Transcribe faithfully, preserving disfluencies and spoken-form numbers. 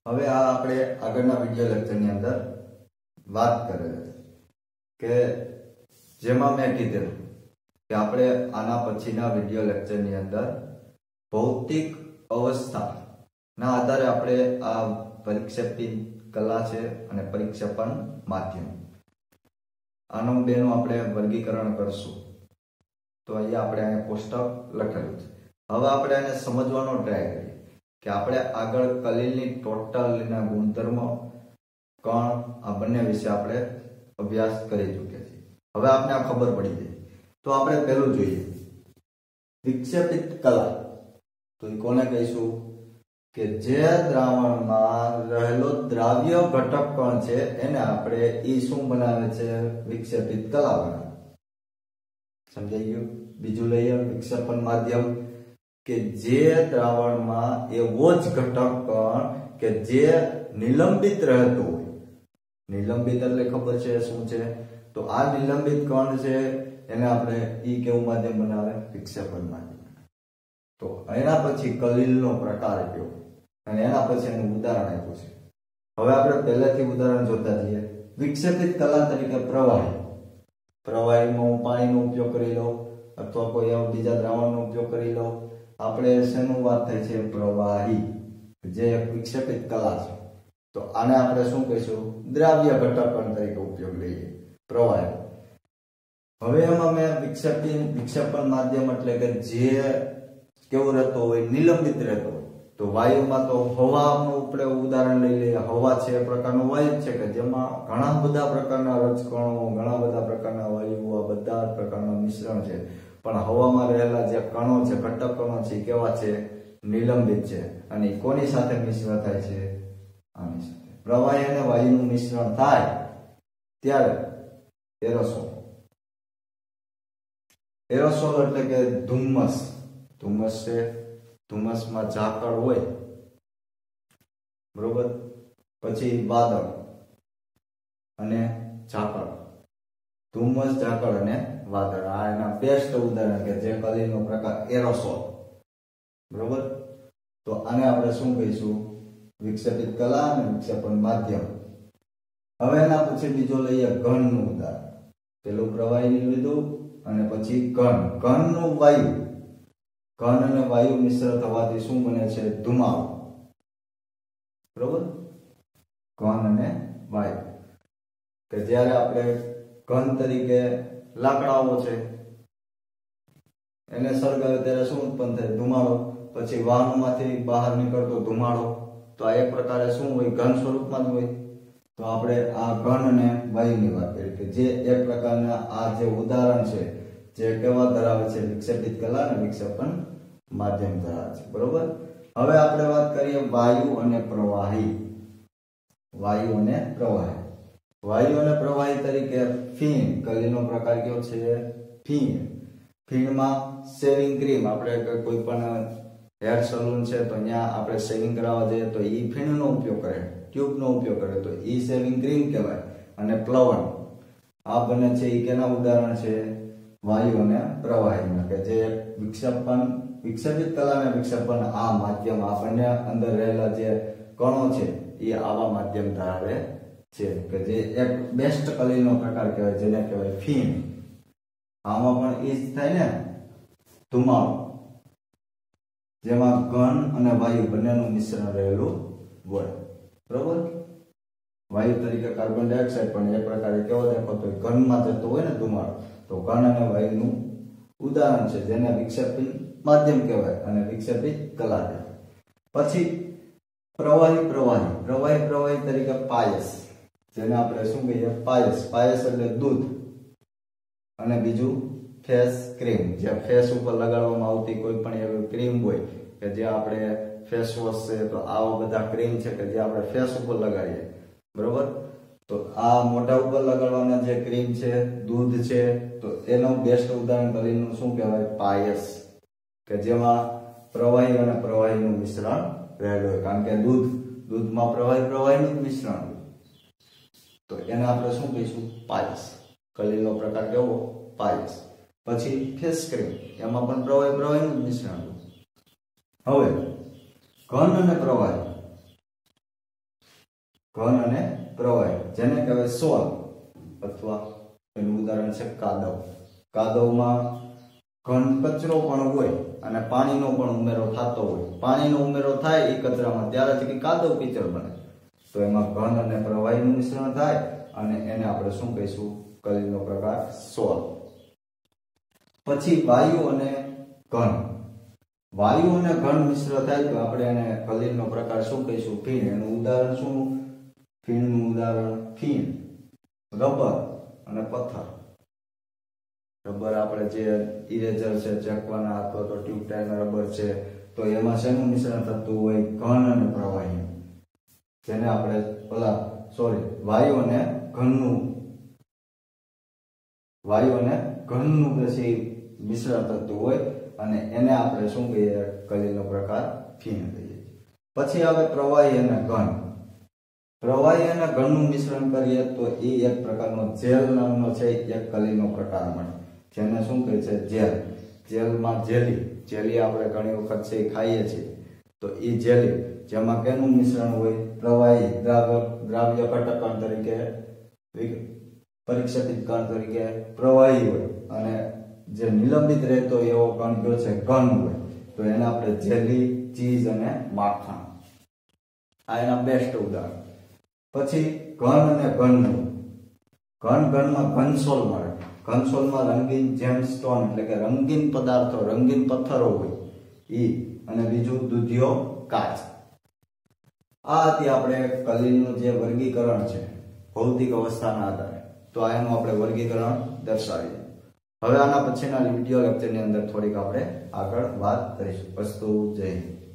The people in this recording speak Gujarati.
હવે આ આપણે આગળના વિડિયો લેક્ચરની અંદર વાત કરેલી કે જેમાં મેં કીધું કે આપણે આના પછીના વિડિયો લેક્ચરની અંદર ભૌતિક અવસ્થાના આધારે આપણે આ પરિક્ષેપી કલા છે અને પરિક્ષેપણ માધ્યમ આનું બેનું આપણે વર્ગીકરણ કરશું. તો અહીંયા આપણે આને કોષ્ટક લખેલું છે. હવે આપણે આને સમજવાનો ટ્રાય કરીએ કે આપણે આગળ કલીલની ટોટલના ગુણધર્મો કણ આ બંને વિશે આપણે અભ્યાસ કરી ચૂક્યા છીએ. હવે આપણે આ ખબર પડી ગઈ. તો આપણે પહેલું જોઈએ વિક્ષેપિત કલા. તો એ કોને કહીશું કે જે દ્રાવણમાં રહેલો દ્રાવ્ય ઘટક કણ છે એને આપણે ઈ શું બનાવે છે? વિક્ષેપિત કલા બનાવે. સમજાઈ ગયું? બીજું લઈએ વિક્ષેપણ માધ્યમ કે જે દ્રાવણમાં એવો જ ઘટક કણ કે જે નિલંબિત રહેતો હોય. નિલંબિત એટલે ખબર છે શું છે? તો આ નિલંબિત કણ છે એને આપણે ઈ કેવું માધ્યમ બનાવે? વિક્ષેપણ માધ્યમ. તો એના પછી કલીલનો પ્રકાર કયો અને એના પછી એનું ઉદાહરણ આપ્યું છે. હવે આપણે પહેલેથી ઉદાહરણ જોતા જઈએ. વિક્ષેપિત કલા તરીકે પ્રવાહી. પ્રવાહીમાં હું પાણીનો ઉપયોગ કરી લઉં અથવા કોઈ એવા બીજા દ્રાવણનો ઉપયોગ કરી લઉં. આપણે શેનું વાત થાય છે? પ્રવાહી, જે એક વિક્ષેપિત કલા છે. તો આને આપણે શું કહીશું? દ્રાવ્ય ઘટક કણ તરીકે ઉપયોગ લઈએ પ્રવાહી. હવે એમાં મેં વિક્ષેપી વિક્ષેપણ માધ્યમ એટલે કે જે કેવો રહેતો હોય? નિલંબિત રહેતો હોય. તો વાયુમાં તો હવાનું આપણે ઉદાહરણ લઈ લઈએ. હવા છે એ પ્રકારનો વાયુ છે કે જેમાં ઘણા બધા પ્રકારના રજકણો, ઘણા બધા પ્રકારના વાયુઓ, બધા પ્રકારના મિશ્રણ છે. પણ હવામાં રહેલા જે કણો છે, ઘટક કણો છે, કેવા છે? નિલંબિત છે. અને કોની સાથે મિશ્રણ થાય છે? આની સાથે. પ્રવાહી અને વાયુનું મિશ્રણ થાય ત્યારે એરોસોલ. એરોસોલ એટલે કે ધુમ્મસ. ધુમ્મસ છે, ધુમ્મસમાં ઝાકળ હોય, બરોબર. પછી વાદળ અને ઝાકળ. ધુમ્મસ, ઝાકળ અને વાદળ આ એના બેસ્ટ ઉદાહરણ કે જે કલીલનો પ્રકાર એરોસોલ, બરોબર. તો આને આપણે શું કહીશું? વિક્ષેપિત કલા અને વિક્ષેપણ માધ્યમ. હવે એના પછી બીજો લઈએ ઘનનું ઉદાહરણ. પેલું પ્રવાહી લીધું અને પછી ઘન. ઘનનું વાયુ. ઘન અને વાયુ મિશ્ર થવાથી શું બને છે? ધુમાડો, બરોબર. ઘન અને વાયુ કે જ્યારે આપણે ઘન તરીકે લાકડાઓ છે એને સળગાવે ત્યારે શું ઉત્પન્ન થાય? ધુમાડો. પછી વાહનોમાંથી બહાર નીકળતો ધુમાડો. તો આ એક પ્રકારે શું હોય? ઘન સ્વરૂપમાં જ હોય. તો આપણે આ ઘન અને વાયુની વાત કરીએ કે જે એક પ્રકારના આ જે ઉદાહરણ છે જે કેવા ધરાવે છે? વિક્ષેપિત કલા અને વિક્ષેપણ માધ્યમ ધરાવે છે, બરોબર. હવે આપણે વાત કરીએ વાયુ અને પ્રવાહી. વાયુ અને પ્રવાહી. વાયુ અને પ્રવાહી તરીકે ફીણ. કલીલનો પ્રકાર કયો છે? ફીણ. ફીણમાં શેવિંગ ક્રીમ. આપણે કોઈ પણ હેર સલૂન છે તો ત્યાં આપણે શેવિંગ કરાવવા જઈએ તો ઈ ફીણનો ઉપયોગ કરે, ટ્યુબનો ઉપયોગ કરે, તો ઈ શેવિંગ ક્રીમ કહેવાય. અને પ્લવન આ બંને છે એ કેના ઉદાહરણ છે? વાયુ અને પ્રવાહીના કે જે વિક્ષેપણ વિક્ષેપિત કલા અને વિક્ષેપણ આ માધ્યમ આ બંને અંદર રહેલા જે કણો છે એ આવા માધ્યમ ધરાવે છે કે જે એક બેસ્ટ કલીલનો પ્રકાર કહેવાય જેને કહેવાય ફીણ. આમાં પણ એ જ થાય ને, ધુમાડો, જેમાં ઘન અને વાયુ બંનેનું મિશ્રણ રહેલું હોય, બરોબર. વાયુ તરીકે કાર્બન ડાયોક્સાઇડ પણ એ પ્રકારે કેવો દેખાતો હોય? ઘનમાં જતો હોય ને ધુમાડો. તો ઘન અને વાયુનું ઉદાહરણ છે જેને વિક્ષેપિત માધ્યમ કહેવાય અને વિક્ષેપિત કલા કહેવાય. પછી પ્રવાહી પ્રવાહી પ્રવાહી પ્રવાહી તરીકે પાયસ, જેને આપણે શું કહીએ? પાયસ. પાયસ એટલે દૂધ. અને બીજું ફેસ ક્રીમ. જે ફેસ ઉપર લગાડવામાં આવતી કોઈ પણ એવી ક્રીમ હોય કે જે આપણે ફેસ વોશ છે તો આવા બધા ક્રીમ છે કે જે આપણે ફેસ ઉપર લગાડીએ, બરોબર. તો આ મોઢા ઉપર લગાડવાના જે ક્રીમ છે, દૂધ છે, તો એનું બેસ્ટ ઉદાહરણ કલીલનું શું કહેવાય? પાયસ. કે જેમાં પ્રવાહી અને પ્રવાહીનું મિશ્રણ રહેલું હોય. કારણ કે દૂધ દૂધમાં પ્રવાહી પ્રવાહીનું જ મિશ્રણ હોય. તો એને આપણે શું કહીશું? પાયસ. કલીલનો પ્રકાર કેવો? પાયસ. પછી ફેસ ક્રીમ, એમાં પણ પ્રવાહી પ્રવાહીનું જ મિશ્રણ હોય. હવે ઘન અને પ્રવાહી ઘન અને પ્રવાહી, જેને કહેવાય સોલ, અથવા એનું ઉદાહરણ છે કાદવ. કાદવમાં ઘન કચરો પણ હોય અને પાણીનો પણ ઉમેરો થતો હોય. પાણીનો ઉમેરો થાય એ કચરામાં ત્યારે જ કાદવ કીચડ બને. તો એમાં ઘન અને પ્રવાહીનું મિશ્રણ થાય અને એને આપણે શું કહીશું? કલીલનો પ્રકાર સોલ. પછી વાયુ અને ઘન. વાયુ અને ઘન મિશ્ર થાય તો આપણે એને કલીલનો પ્રકાર શું કહીશું? ફીણ. એનું ઉદાહરણ શું? ફીણનું ઉદાહરણ ફીણ, રબર અને પથ્થર. રબર આપણે જે ઇરેઝર છે ચેકવાના અથવા તો ટ્યુબ ટાયરના રબર છે, તો એમાં શેનું મિશ્રણ થતું હોય? ઘન અને પ્રવાહી, જેને આપણે ઓલા સોરી વાયુ અને ઘનનું વાયુ અને ઘનનું પછી મિશ્રણ થતું હોય અને એને આપણે શું કહીએ? કલીલનો પ્રકાર ફીણ કહીએ. પછી આવે પ્રવાહી અને ઘન. પ્રવાહી અને ઘનનું મિશ્રણ કરીએ તો એ એક પ્રકારનો જેલ નામનો છે એક કલીલનો પ્રકાર મળે, જેને શું કહે છે? જેલ. જેલમાં જેલી જેલી આપણે ઘણી વખત છે ખાઈએ છીએ, તો એ જેલી જેમાં કેનું મિશ્રણ હોય? પ્રવાહી દ્રાવ્ય દ્રાવ્ય ઘટક કણ તરીકે પરીક્ષિત કણ તરીકે પ્રવાહી હોય અને જે નિલંબિત રહેતો એવો કણ કયો છે? ઘન હોય. તો એને આપણે જેલી, ચીઝ અને માખણ, આ એના બેસ્ટ ઉદાહરણ. પછી ઘન અને ઘનનું. ઘન ઘનમાં ઘનસોલ મળે. ઘનસોલમાં રંગીન જેમસ્ટોન એટલે કે રંગીન પદાર્થો, રંગીન પથ્થરો હોય ઈ, અને બીજું દૂધિયો કાચ. આ હતી આપણે કલીલનું જે વર્ગીકરણ છે ભૌતિક અવસ્થાના આધારે. તો આ એનું આપણે વર્ગીકરણ દર્શાવીએ. હવે આના પછીના વિડીયો લેક્ચરની અંદર થોડીક આપણે આગળ વાત કરીશું. અસ્તુ, જય હિન્દ.